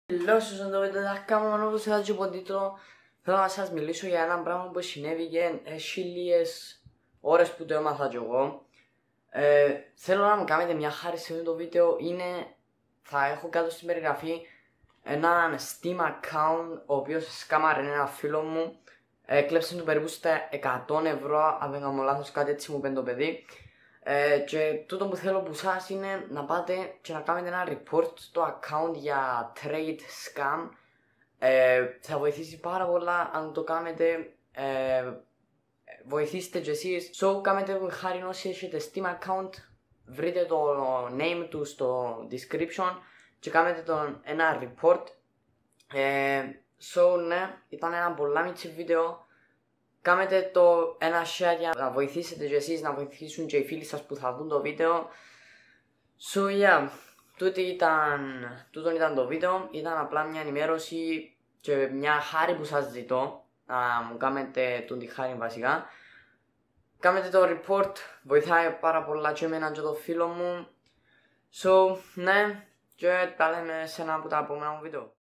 Λέω στους εντοβιτές κάνω όπως θα και από τίτλο. Θέλω να σας μιλήσω για ένα πράγμα που συνέβηκε. Έχει λίγες ώρες που το έμαθα κι εγώ. Θέλω να μου κάνετε μια χάρη σε αυτό το βίντεο. Θα έχω κάτω στην περιγραφή έναν Steam account, ο οποίος σκάμαρε ένα φίλο μου. Κλέψε του περίπου στα 100 ευρώ, αν δεν κάνω λάθος, κάτι έτσι μου είπε το παιδί. Και τούτο που θέλω από εσάς είναι να πάτε και να κάνετε ένα report στο account για trade scam. Θα βοηθήσει πάρα πολλά αν το κάνετε. Βοηθήστε και εσείς. So, κάνετε χάρη όσοι έχετε Steam account, βρείτε το name του στο description και κάνετε ένα report. So, ναι, ήταν ένα πολλά μίτσι βίντεο. Κάνετε το ένα share για να βοηθήσετε και εσείς, να βοηθήσουν και οι φίλοι σας που θα δουν το βίντεο. So, yeah, τούτο ήταν το βίντεο. Ήταν απλά μια ενημέρωση και μια χάρη που σας ζητώ. Να μου κάνετε τη χάρη βασικά. Κάνετε το report, βοηθάει πάρα πολλά και εμένα και το φίλο μου. So, ναι, και τα λέμε σε ένα από τα επόμενα μου βίντεο.